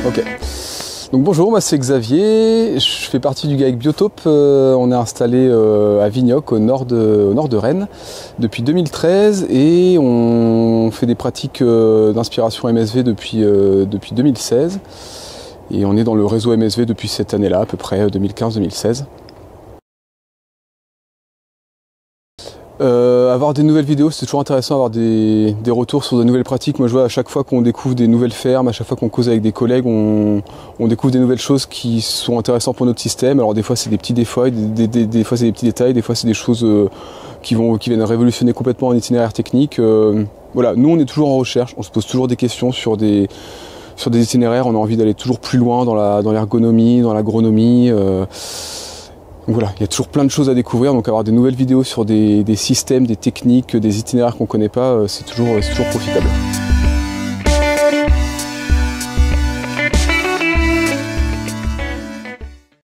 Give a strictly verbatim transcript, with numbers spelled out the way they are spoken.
Ok. Donc bonjour, moi c'est Xavier, je fais partie du GAEC Biotope. Euh, on est installé euh, à Vignoc, au nord, de, au nord de Rennes, depuis deux mille treize et on fait des pratiques euh, d'inspiration M S V depuis, euh, depuis deux mille seize. Et on est dans le réseau M S V depuis cette année-là, à peu près deux mille quinze deux mille seize. Euh, avoir des nouvelles vidéos, c'est toujours intéressant, avoir des, des retours sur de nouvelles pratiques. Moi je vois à chaque fois qu'on découvre des nouvelles fermes, à chaque fois qu'on cause avec des collègues, on, on découvre des nouvelles choses qui sont intéressantes pour notre système. Alors des fois c'est des petits défauts, des, des, des, des fois c'est des petits détails, des fois c'est des choses euh, qui, vont, qui viennent révolutionner complètement un itinéraire technique. Euh, voilà, nous on est toujours en recherche, on se pose toujours des questions sur des, sur des itinéraires, on a envie d'aller toujours plus loin dans la, dans l'ergonomie, dans l'agronomie. Euh, Donc voilà, il y a toujours plein de choses à découvrir, donc avoir des nouvelles vidéos sur des, des systèmes, des techniques, des itinéraires qu'on ne connaît pas, c'est toujours, c'est toujours profitable.